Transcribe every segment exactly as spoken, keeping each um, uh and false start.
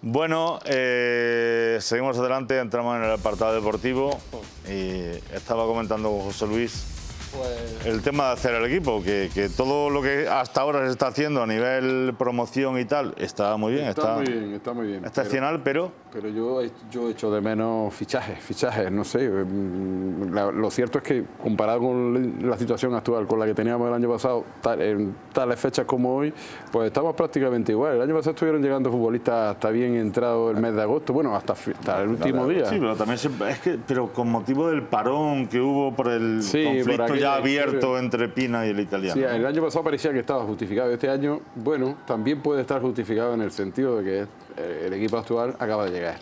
Bueno, eh, seguimos adelante, entramos en el apartado deportivo y estaba comentando con José Luis pues... el tema de hacer el equipo, que, que todo lo que hasta ahora se está haciendo a nivel promoción y tal está muy bien. Está, está muy bien, está muy bien. Excepcional, pero... Pero, pero yo, yo echo de menos fichajes, fichajes, no sé. La, lo cierto es que comparado con la situación actual, con la que teníamos el año pasado, tal, en tales fechas como hoy, pues estamos prácticamente igual. El año pasado estuvieron llegando futbolistas hasta bien entrado el mes de agosto, bueno, hasta, hasta el último día. Sí, pero también se, es que, pero con motivo del parón que hubo por el sí, conflicto por ya abierto entre Pina y el italiano. Sí, el año pasado parecía que estaba justificado. Este año, bueno, también puede estar justificado en el sentido de que el equipo actual acaba de llegar.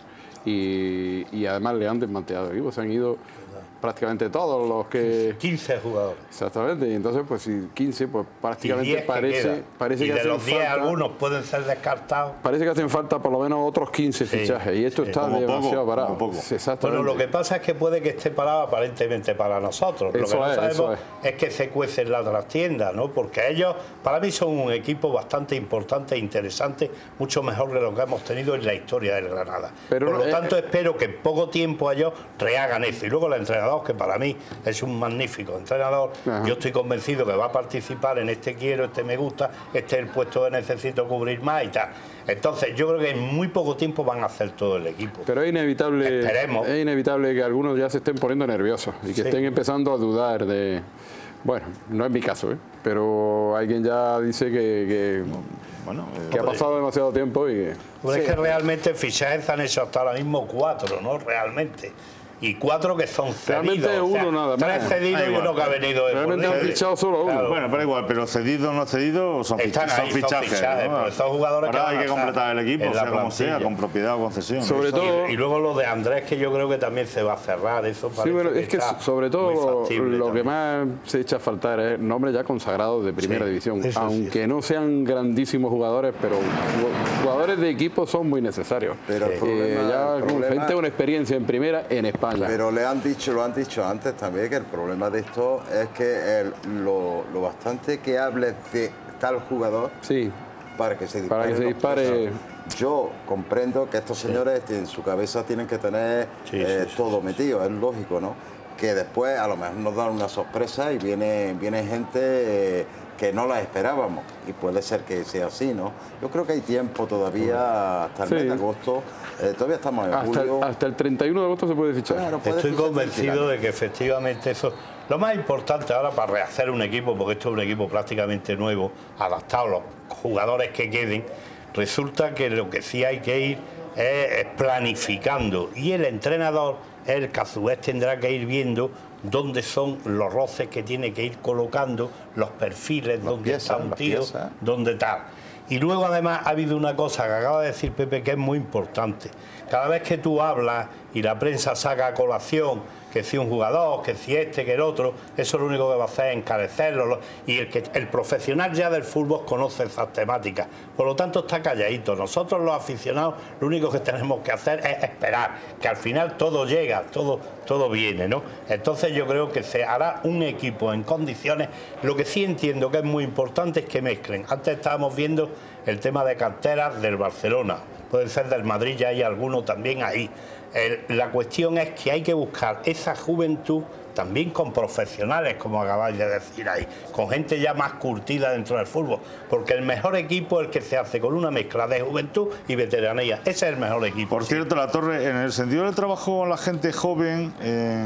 Y, y además le han desmantelado el equipo, se han ido prácticamente todos los que... quince jugadores. Exactamente, y entonces pues si quince, pues prácticamente que parece, parece y que de hacen los diez falta, algunos pueden ser descartados. Parece que hacen falta por lo menos otros quince sí, fichajes, y esto sí, está demasiado poco, parado. Poco. Sí, exactamente. Bueno, lo que pasa es que puede que esté parado aparentemente para nosotros. Eso lo que no es, sabemos es. es que se cuecen las trastiendas, ¿no? Porque ellos, para mí, son un equipo bastante importante e interesante, mucho mejor de lo que hemos tenido en la historia del Granada. Pero por lo eh, tanto, eh, espero que en poco tiempo ellos rehagan eso. Y luego el entrenador, que para mí es un magnífico entrenador. Ajá. Yo estoy convencido que va a participar en este quiero, este me gusta, este es el puesto que necesito cubrir más y tal. Entonces yo creo que en muy poco tiempo van a hacer todo el equipo. Pero es inevitable, Esperemos. es inevitable que algunos ya se estén poniendo nerviosos y que sí. estén empezando a dudar de... Bueno, no es mi caso, ¿eh? Pero alguien ya dice que, que, bueno, que ha pasado demasiado tiempo y que... Pues sí. es que realmente fichajes han hecho hasta ahora mismo cuatro, ¿no? Realmente. Y cuatro que son cedidos. Realmente uno, o sea, nada más. Tres cedidos y uno que ha venido de Realmente han fichado solo uno. Claro. Bueno, pero igual, pero cedido o no cedido son, Están son ahí, fichajes. Son fichajes, ¿no? Pero son jugadores ahora que hay que completar el equipo, sea como sea, con propiedad o concesión. Sobre eso. todo, y, y luego lo de Andrés, que yo creo que también se va a cerrar. Eso parece sí, bueno, es que, que sobre todo lo también. que más se echa a faltar es nombres ya consagrados de primera sí, división. Aunque sí. no sean grandísimos jugadores, pero jugadores de equipo son muy necesarios. Pero el problema, eh, ya el problema, gente con experiencia en primera en España. Pero le han dicho, lo han dicho antes también, que el problema de esto es que el, lo, lo bastante que hables de tal jugador sí. para que se dispare. Para que se dispare. Yo comprendo que estos señores sí. en su cabeza tienen que tener sí, eh, sí, todo sí, metido, es lógico, ¿no? Que después a lo mejor nos dan una sorpresa y viene, viene gente eh, que no la esperábamos y puede ser que sea así, ¿no? Yo creo que hay tiempo todavía hasta el sí. mes de agosto. Eh, todavía estamos en hasta julio. El, hasta el treinta y uno de agosto se puede fichar. Claro, puede Estoy fichar convencido de que efectivamente eso... Lo más importante ahora para rehacer un equipo, porque esto es un equipo prácticamente nuevo, adaptado a los jugadores que queden, resulta que lo que sí hay que ir es, es planificando. Y el entrenador, el que a su vez tendrá que ir viendo dónde son los roces que tiene que ir colocando, los perfiles, dónde está un tío, dónde tal. Y luego además ha habido una cosa que acaba de decir Pepe que es muy importante. Cada vez que tú hablas y la prensa saca a colación que si un jugador, que si este, que el otro, eso lo único que va a hacer es encarecerlo. Y el, que, el profesional ya del fútbol conoce esas temáticas. Por lo tanto está calladito. Nosotros los aficionados lo único que tenemos que hacer es esperar, que al final todo llega, todo, todo viene, ¿no? Entonces yo creo que se hará un equipo en condiciones. Lo que sí entiendo que es muy importante es que mezclen. Antes estábamos viendo el tema de canteras del Barcelona, puede ser del Madrid, ya hay alguno también ahí. El, la cuestión es que hay que buscar esa juventud también con profesionales, como acabáis de decir ahí, con gente ya más curtida dentro del fútbol, porque el mejor equipo es el que se hace con una mezcla de juventud y veteranía. Ese es el mejor equipo. Por sí. cierto, La Torre, en el sentido del trabajo con la gente joven, eh,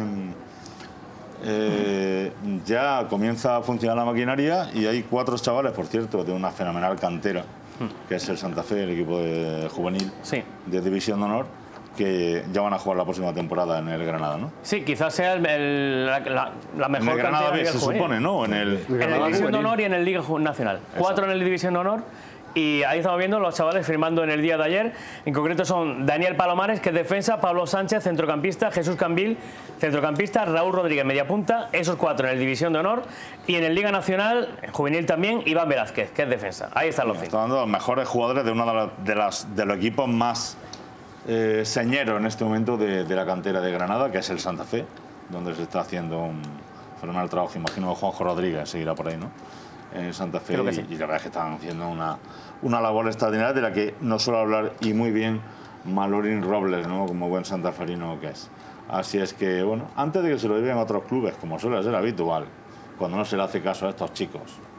eh, ya comienza a funcionar la maquinaria y hay cuatro chavales, por cierto, de una fenomenal cantera, que es el Santa Fe, el equipo de juvenil sí. de División de Honor, que ya van a jugar la próxima temporada en el Granada, ¿no? Sí, quizás sea el, el, la, la, la mejor en el Granada B, se juvenil. supone, ¿no? En el, en el División de Honor y en el Liga Nacional. Exacto. Cuatro en el División de Honor. Y ahí estamos viendo los chavales firmando en el día de ayer. En concreto son Daniel Palomares, que es defensa, Pablo Sánchez, centrocampista, Jesús Cambil, centrocampista, Raúl Rodríguez, mediapunta. Esos cuatro en el División de Honor. Y en el Liga Nacional, juvenil también, Iván Velázquez, que es defensa. Ahí están los cinco. Están dando los mejores jugadores de uno de, la, de, las, de los equipos más eh, señeros en este momento de, de la cantera de Granada, que es el Santa Fe, donde se está haciendo un fenomenal trabajo. Imagino que Juanjo Rodríguez seguirá por ahí, ¿no? En Santa Fe, y, sí. y la verdad es que están haciendo una, una labor extraordinaria de la que no suelo hablar y muy bien Malorín Robles, ¿no? Como buen santaferino que es. Así es que, bueno, antes de que se lo lleven a otros clubes, como suele ser habitual, cuando no se le hace caso a estos chicos,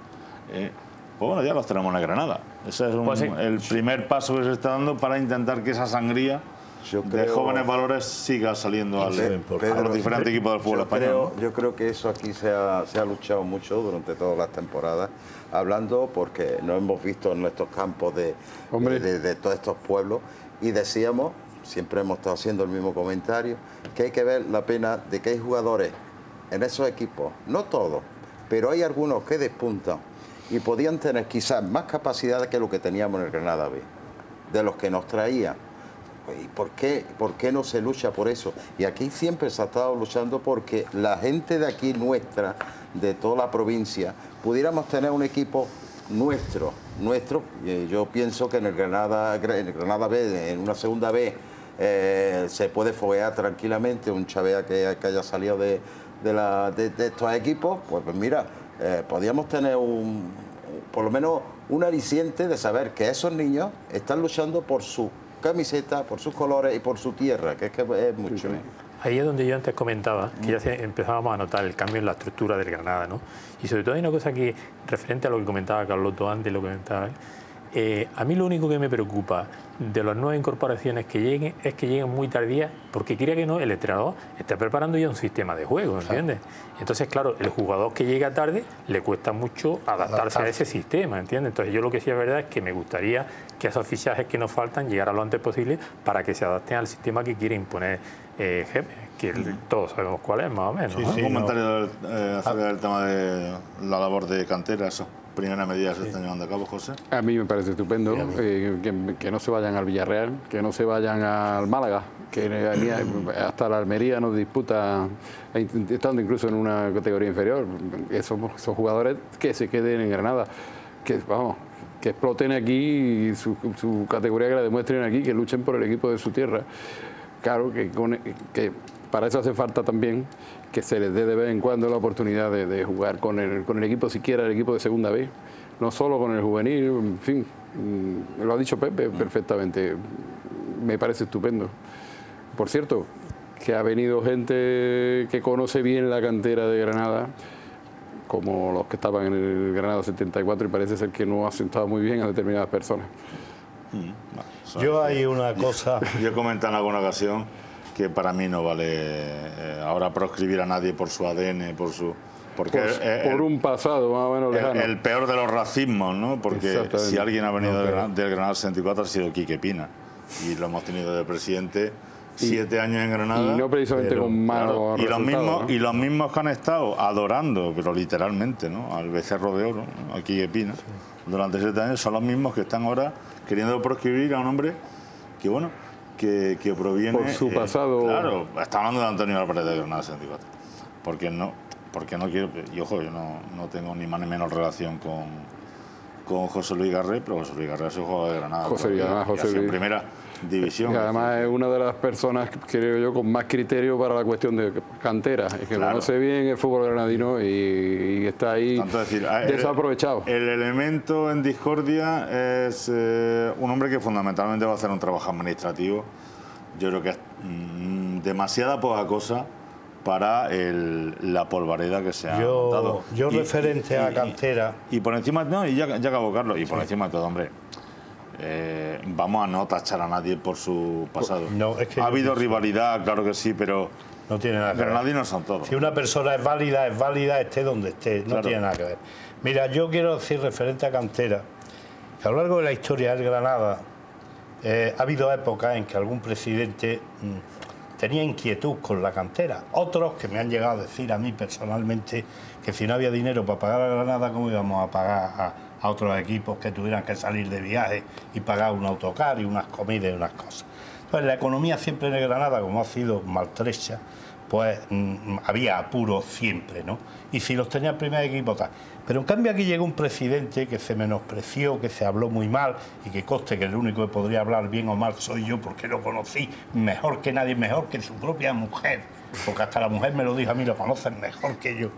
eh, pues bueno, ya los tenemos en Granada. Ese es un, pues sí. el primer paso que se está dando para intentar que esa sangría yo creo, de jóvenes valores siga saliendo al, Pedro, a los diferentes equipos del fútbol yo español. Creo, ¿no? Yo creo que eso aquí se ha, se ha luchado mucho durante todas las temporadas, hablando porque nos hemos visto en nuestros campos de, de, de, de todos estos pueblos y decíamos, siempre hemos estado haciendo el mismo comentario, que hay que ver la pena de que hay jugadores en esos equipos, no todos, pero hay algunos que despuntan y podían tener quizás más capacidad que lo que teníamos en el Granada B, de los que nos traían. ¿Y por qué, por qué no se lucha por eso? Y aquí siempre se ha estado luchando porque la gente de aquí nuestra, de toda la provincia, pudiéramos tener un equipo nuestro, nuestro. Yo pienso que en el Granada, en el Granada B, en una segunda B, eh, se puede foguear tranquilamente un Chavea que, que haya salido de, de, la, de, de estos equipos. Pues, pues mira, eh, podríamos tener un, por lo menos un aliciente de saber que esos niños están luchando por su camiseta, por sus colores y por su tierra, que es que es mucho. Ahí es donde yo antes comentaba que ya se, empezábamos a notar el cambio en la estructura del Granada, ¿no? Y sobre todo hay una cosa que, referente a lo que comentaba Carloto antes, lo que comentaba él, eh, a mí lo único que me preocupa de las nuevas incorporaciones que lleguen es que lleguen muy tardías, porque quiera que no, el entrenador está preparando ya un sistema de juego, ¿entiendes? Entonces, claro, el jugador que llega tarde le cuesta mucho adaptarse, adaptarse. a ese sistema, ¿entiendes? Entonces, yo lo que sí es verdad es que me gustaría que esos fichajes que nos faltan llegaran lo antes posible para que se adapten al sistema que quiere imponer eh, G E P, que el, todos sabemos cuál es, más o menos. Sí, ¿no? Sí, un comentario no. del, eh, acerca del tema de la labor de cantera, eso. Primera medida se están llevando a cabo, José. A mí me parece estupendo eh, que, que no se vayan al Villarreal, que no se vayan al Málaga, que hasta la Almería nos disputa, estando incluso en una categoría inferior. Esos, esos jugadores que se queden en Granada, que vamos, que exploten aquí su, su categoría, que la demuestren aquí, que luchen por el equipo de su tierra. Claro que, con, que para eso hace falta también que se les dé de vez en cuando la oportunidad de, de jugar con el, con el equipo, siquiera el equipo de segunda B, no solo con el juvenil, en fin, lo ha dicho Pepe perfectamente, me parece estupendo. Por cierto, que ha venido gente que conoce bien la cantera de Granada, como los que estaban en el Granada setenta y cuatro, y parece ser que no ha sentado muy bien a determinadas personas. Mm, Yo hay una cosa... Yo he comentado en alguna ocasión que para mí no vale eh, ahora proscribir a nadie por su A D N, por su... Porque por, el, por un pasado más o menos lejano. El, el peor de los racismos, ¿no? Porque si alguien ha venido no, del, del Granada setenta y cuatro ha sido Quique Pina. Y lo hemos tenido de presidente siete y, años en Granada. Y no precisamente pero, con malos claro, y los mismos ¿no? Y los mismos que han estado adorando, pero literalmente, ¿no? Al Becerro de Oro, ¿no? A Quique Pina, sí. Durante siete años, son los mismos que están ahora queriendo proscribir a un hombre que, bueno... Que, que proviene... Por su pasado... Eh, claro, está hablando de Antonio Álvarez de Granada setenta y cuatro. Porque no, porque no quiero... Y ojo, yo no, no tengo ni más ni menos relación con, con José Luis Garré, pero José Luis Garré es un jugador de Granada. José Luis, además, José Luis. En primera división. Y además es una de las personas, creo yo, con más criterio para la cuestión de cantera. Es que claro. Conoce bien el fútbol granadino y, y está ahí decir, desaprovechado. El, el elemento en discordia es eh, un hombre que fundamentalmente va a hacer un trabajo administrativo. Yo creo que es mmm, demasiada poca cosa para el, la polvareda que se ha yo, montado. Yo y, referente y, a cantera... Y, y por encima... No, y ya, ya acabo, Carlos. Y por sí. encima de todo, hombre... Eh, vamos a no tachar a nadie por su pasado. No, es que ha habido pienso. rivalidad, claro que sí, pero no tiene nada que ver. Nadie no son todos. Si una persona es válida, es válida, esté donde esté, no claro. tiene nada que ver. Mira, yo quiero decir referente a cantera, que a lo largo de la historia del Granada eh, ha habido épocas en que algún presidente mmm, tenía inquietud con la cantera. Otros que me han llegado a decir a mí personalmente que si no había dinero para pagar a Granada, ¿cómo íbamos a pagar a a otros equipos que tuvieran que salir de viaje y pagar un autocar y unas comidas y unas cosas? Entonces, la economía siempre en Granada, como ha sido maltrecha, pues mmm, había apuros siempre, ¿no? Y si los tenía el primer equipo, tal. Pero en cambio aquí llegó un presidente que se menospreció, que se habló muy mal, y que conste que el único que podría hablar bien o mal soy yo, porque lo conocí mejor que nadie, mejor que su propia mujer, porque hasta la mujer me lo dijo a mí, lo conocen mejor que yo.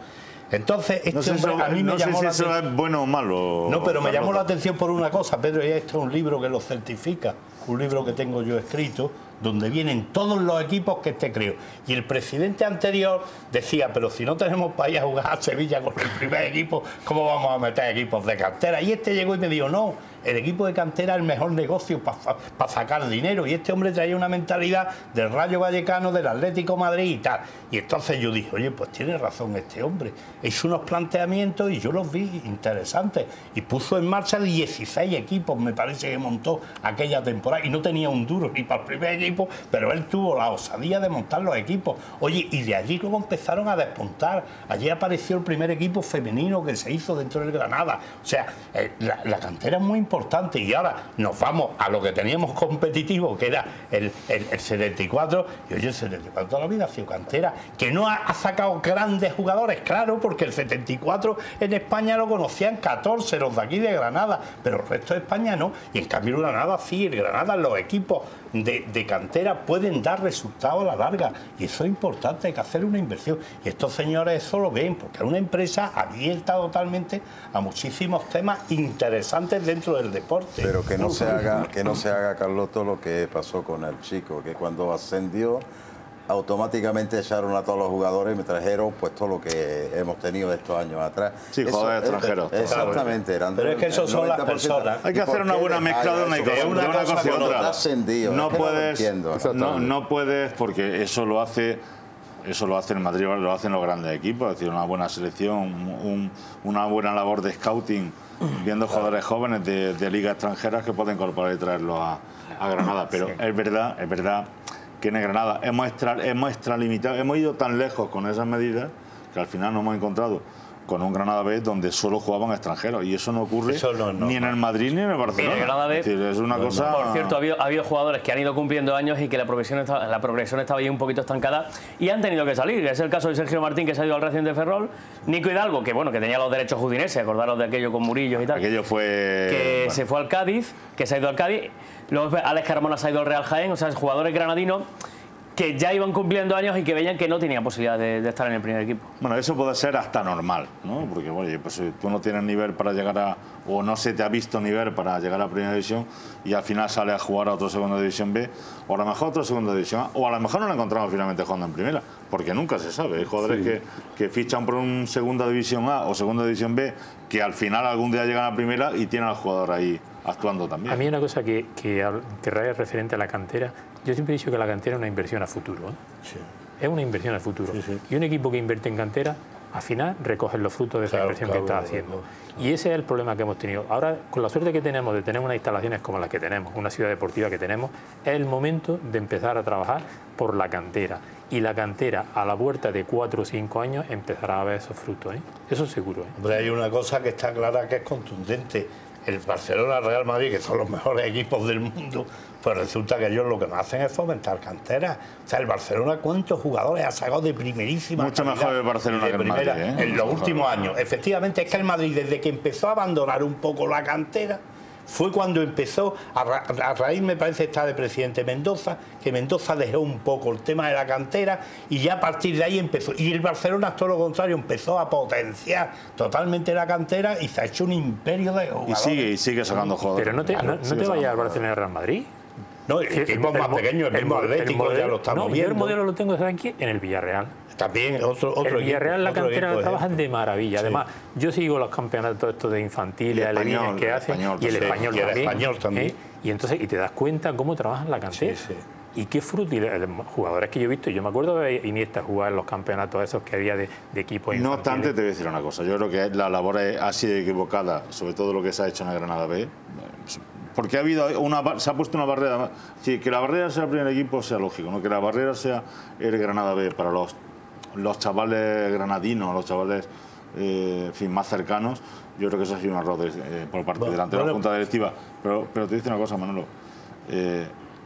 Entonces, este no sé hombre eso, a mí no me sé llamó si la eso atención. es bueno o malo. No, pero me llamó la Carlos. atención por una cosa, Pedro, y esto es un libro que lo certifica, un libro que tengo yo escrito, donde vienen todos los equipos que este creo. Y el presidente anterior decía, pero si no tenemos para ir a jugar a Sevilla con el primer equipo, ¿cómo vamos a meter equipos de cantera? Y este llegó y me dijo, no, el equipo de cantera es el mejor negocio para pa sacar dinero. Y este hombre traía una mentalidad del Rayo Vallecano, del Atlético de Madrid y tal. Y entonces yo dije, oye, pues tiene razón este hombre. Hizo unos planteamientos y yo los vi interesantes. Y puso en marcha dieciséis equipos, me parece que montó aquella temporada. Y no tenía un duro ni para el primer equipo, pero él tuvo la osadía de montar los equipos. Oye, y de allí luego empezaron a despuntar. Allí apareció el primer equipo femenino que se hizo dentro del Granada. O sea, eh, la, la cantera es muy importante. Y ahora nos vamos a lo que teníamos competitivo, que era el, el, el setenta y cuatro. Y oye, el setenta y cuatro toda la vida ha sido cantera. Que no ha, ha sacado grandes jugadores, claro, porque el setenta y cuatro en España lo conocían catorce, los de aquí de Granada, pero el resto de España no. Y en cambio el Granada sí, el Granada, los equipos de, de cantera pueden dar resultados a la larga. Y eso es importante, hay que hacer una inversión. Y estos señores eso lo ven, porque es una empresa abierta totalmente a muchísimos temas interesantes dentro del deporte. Pero que no se haga, que no se haga, Carloto, lo que pasó con el Chico, que cuando ascendió automáticamente echaron a todos los jugadores y me trajeron pues todo lo que hemos tenido estos años atrás. Sí, jugadores extranjeros. Exactamente. Eran pero es que eso son las personas. Hay que hacer una buena mezcla de una, cosa, una, de una cosa y otra. Ascendido, no, puedes, no, no puedes, porque eso lo hace... Eso lo hace el Madrid, lo hacen los grandes equipos, es decir, una buena selección, un, una buena labor de scouting, viendo jugadores jóvenes de, de ligas extranjeras que pueden incorporar y traerlos a, a Granada. Pero es verdad, es verdad que en Granada hemos, extra, hemos extralimitado, hemos ido tan lejos con esas medidas que al final nos hemos encontrado con un Granada B donde solo jugaban extranjeros, y eso no ocurre eso no, no, ni en el Madrid ni en el Barcelona. En el Granada B, es, decir, es una no, cosa... Por cierto, ha habido, ha habido jugadores que han ido cumpliendo años y que la progresión, estaba, la progresión estaba ahí un poquito estancada y han tenido que salir. Es el caso de Sergio Martín, que se ha ido al Racing de Ferrol, Nico Hidalgo, que bueno, que tenía los derechos udineses, acordaros de aquello con Murillo y tal. Aquello fue... Que bueno. se fue al Cádiz, que se ha ido al Cádiz. Luego Alex Carmona se ha ido al Real Jaén, o sea, jugadores granadinos que ya iban cumpliendo años y que veían que no tenían posibilidad de, de estar en el primer equipo. Bueno, eso puede ser hasta normal, ¿no? Porque, oye, pues si tú no tienes nivel para llegar a... o no se te ha visto nivel para llegar a Primera División y al final sales a jugar a otro Segunda División B, o a lo mejor a otro Segunda División A, o a lo mejor no lo encontramos finalmente jugando en Primera, porque nunca se sabe. Hay jugadores sí. que, que fichan por un Segunda División A o Segunda División B que al final algún día llegan a Primera y tienen al jugador ahí actuando también. A mí una cosa que, que, que es referente a la cantera, yo siempre he dicho que la cantera es una inversión a futuro. ¿eh? Sí. Es una inversión a futuro. Sí, sí. Y un equipo que invierte en cantera, al final recoge los frutos de esa claro, inversión claro, que está haciendo. Claro, claro. Y ese es el problema que hemos tenido. Ahora, con la suerte que tenemos de tener unas instalaciones como las que tenemos, una ciudad deportiva que tenemos, es el momento de empezar a trabajar por la cantera. Y la cantera, a la vuelta de cuatro o cinco años, empezará a ver esos frutos. ¿eh? Eso seguro. ¿eh? Hombre, hay una cosa que está clara, que es contundente. El Barcelona, Real Madrid, que son los mejores equipos del mundo, pues resulta que ellos lo que más hacen es fomentar canteras. O sea, el Barcelona, ¿cuántos jugadores ha sacado de primerísima Mucho mejor el Barcelona que el Madrid, ¿eh? En los últimos años. Efectivamente, es que el Madrid, desde que empezó a abandonar un poco la cantera, fue cuando empezó, a, ra a raíz me parece está de presidente Mendoza, que Mendoza dejó un poco el tema de la cantera y ya a partir de ahí empezó. Y el Barcelona, todo lo contrario, empezó a potenciar totalmente la cantera y se ha hecho un imperio de jugadores. Y sigue, y sigue sacando jugadores. Pero no te, no, no te vayas al Barcelona y Real Madrid. No, equipos más pequeños, el mismo Atlético, ya lo estamos no, viendo. Yo el modelo lo tengo aquí en el Villarreal. También otro, otro el Villarreal, equipo, la cantera la trabajan ejemplo. de maravilla. Además, sí. yo sigo los campeonatos estos de infantiles, alevines que hacen, español, y el sí, español y el también. Español también. ¿eh? Y entonces, y te das cuenta cómo trabajan la cantera. Sí, sí. Y qué fruto, y los jugadores que yo he visto, yo me acuerdo de Iniesta jugar en los campeonatos esos que había de, de equipos infantiles. No obstante, te voy a decir una cosa, yo creo que la labor ha sido equivocada, sobre todo lo que se ha hecho en el Granada B, porque ha habido una, se ha puesto una barrera, sí, que la barrera sea el primer equipo sea lógico, no que la barrera sea el Granada B para los, los chavales granadinos, los chavales eh, en fin, más cercanos. Yo creo que eso ha sido un error de, eh, por parte bueno, delante de la Junta Directiva, pero, pero te dice una cosa, Manolo, eh,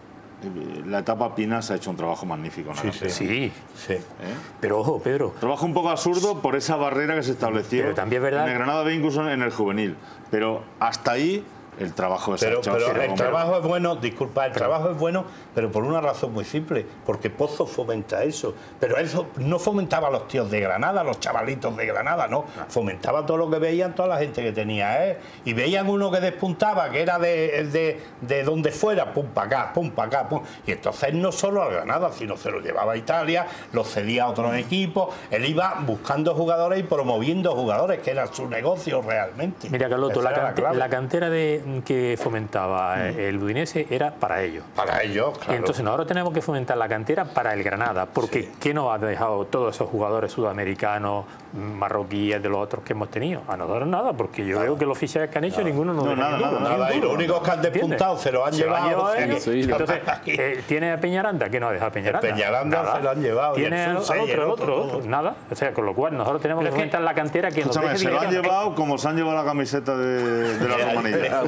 la etapa Pina se ha hecho un trabajo magnífico. Sí, sí, sí, sí. ¿Eh? Pero ojo, Pedro. Trabajo un poco absurdo por esa barrera que se estableció. Pero también es verdad. En el Granada B, incluso en el juvenil. Pero hasta ahí el trabajo que se ha Pero, hecho. pero sí, el hombre. trabajo es bueno, disculpa, el trabajo es bueno, pero por una razón muy simple, porque Pozo fomenta eso. Pero eso no fomentaba a los tíos de Granada, a los chavalitos de Granada, no. Fomentaba todo lo que veían toda la gente que tenía, ¿eh? Y veían uno que despuntaba, que era de, de, de donde fuera, pum para acá, pum para acá, pum. Y entonces no solo a Granada, sino se lo llevaba a Italia, lo cedía a otros equipos, él iba buscando jugadores y promoviendo jugadores, que era su negocio realmente. Mira, Carloto, la, Esa era cante, clave. la cantera de, que fomentaba mm. el Udinese era para ellos. Para ellos, claro. Y entonces ahora tenemos que fomentar la cantera para el Granada, porque sí. ¿qué nos ha dejado todos esos jugadores sudamericanos, marroquíes, de los otros que hemos tenido? A nosotros nada, porque yo claro. veo que los fichajes que han hecho, claro. ninguno nos no, deja nada, ninguno, nada, nada. Y los únicos que han despuntado se lo han se llevado. Lo han llevado ellos. Sí. Entonces, eh, ¿tiene a Peñaranda? ¿Qué nos ha dejado Peñaranda? Peñaranda nada. Se lo han llevado. ¿Tiene al otro, el otro, otro? Nada. O sea, con lo cual nosotros tenemos Pero que fomentar que... la cantera que nos deje se lo han llevado como se han llevado la camiseta de, de la Romanilla.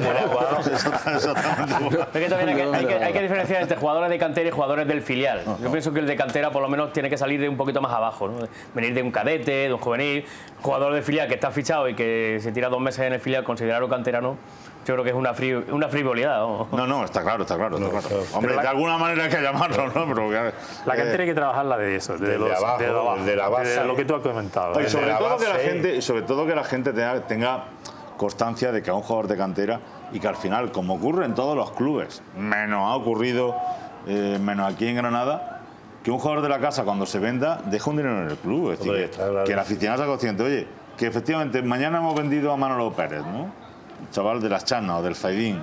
Exactamente. Hay que, hay, que, hay que diferenciar entre jugadores de cantera y jugadores del filial. No, Yo no. pienso que el de cantera por lo menos tiene que salir de un poquito más abajo, ¿no? Venir de un cadete, de un juvenil, jugador de filial que está fichado y que se tira dos meses en el filial, considerarlo canterano. Yo creo que es una, fri una frivolidad. ¿no? no, no, está claro, está claro. Está claro. No, Hombre, la, de alguna manera hay que llamarlo, ¿no? Pero, la eh, cantera hay que trabajarla de eso, de, de, los, abajo, de, abajo, de la base, de lo que tú has comentado. Y sobre, todo que la gente, sobre todo que la gente tenga, tenga constancia de que a un jugador de cantera y que al final, como ocurre en todos los clubes, menos ha ocurrido, eh, menos aquí en Granada, que un jugador de la casa cuando se venda deja un dinero en el club. Es decir, Hombre, que, claro. que el aficionado sea consciente, oye, que efectivamente mañana hemos vendido a Manolo Pérez, ¿no? Chaval de las Chanas o del Zaidín,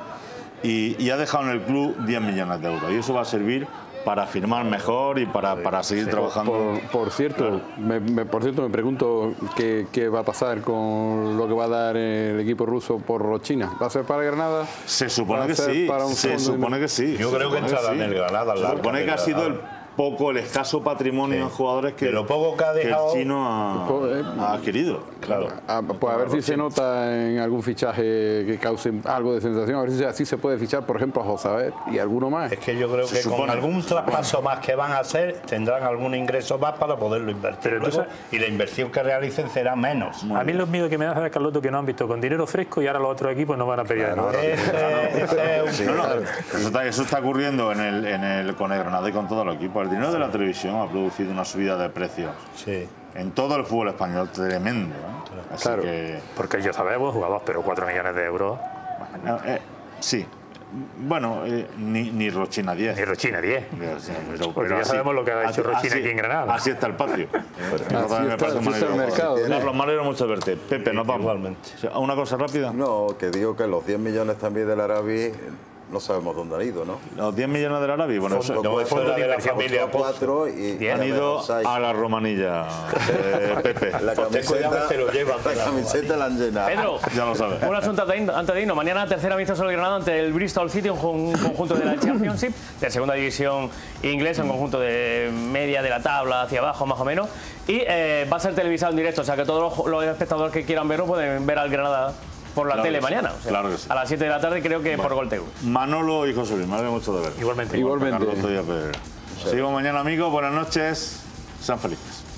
y, y ha dejado en el club diez millones de euros. Y eso va a servir para firmar mejor y para, para seguir sí, trabajando. Por, por cierto, claro. me, me, por cierto, me pregunto qué, qué va a pasar con lo que va a dar el equipo ruso por Rochina. ¿Va a ser para Granada? Se supone que sí. Se supone que sí. Yo creo que entrará en el Granada. Se supone que ha sido el poco, el escaso patrimonio sí. en jugadores que, de lo poco que, ha dejado, que el chino ha, ha adquirido. Claro. A, pues a ver si se nota en algún fichaje que cause algo de sensación, a ver si así se puede fichar, por ejemplo, a Josabet y alguno más. Es que yo creo se que supone. con algún traspaso más que van a hacer, tendrán algún ingreso más para poderlo invertir. Luego, entonces, y la inversión que realicen será menos. A mí los miedos que me da, Carloto, que no han visto con dinero fresco y ahora los otros equipos no van a pedir claro, nada. Ese, ese es un... no, no, eso, está, eso está ocurriendo en el, en el, con el Granada y con todos los equipos. El dinero sí. de la televisión ha producido una subida de precios sí. en todo el fútbol español tremendo. ¿eh? Así claro, que... porque yo sabemos, jugadores, pero cuatro millones de euros. Bueno, eh, sí. Bueno, eh, ni, ni Rochina diez. Ni Rochina diez. Pero, pero, porque pero ya así, sabemos lo que ha hecho así, Rochina aquí en Granada. Así está el patio. así así está, así está el mercado. Carlos, me alegro mucho de verte. Pepe, sí, nos vamos. Igualmente. ¿Una cosa rápida? No, que digo que los diez millones también del Arabi no sabemos dónde han ido, ¿no? Los diez millones del Arabi, bueno, fondo, no, fondo de, de la familia cuatro y han ido a la Romanilla, eh, Pepe. La camiseta, se lo llevan la camiseta la han llenado. Pedro, ya lo sabes. Un asunto antes de irnos. Mañana tercera amistoso del Granada ante el Bristol City, un conjunto de la Championship, de segunda división inglesa, un conjunto de media de la tabla hacia abajo más o menos. Y eh, va a ser televisado en directo, o sea que todos los, los espectadores que quieran verlo pueden ver al Granada por la claro tele sí, mañana. O sea, claro que sí. A las siete de la tarde creo que bueno, por Gol T V. Manolo y José Luis, me alegro mucho de ver. Igualmente. Igualmente. Seguimos mañana, amigos. Buenas noches. Sean felices.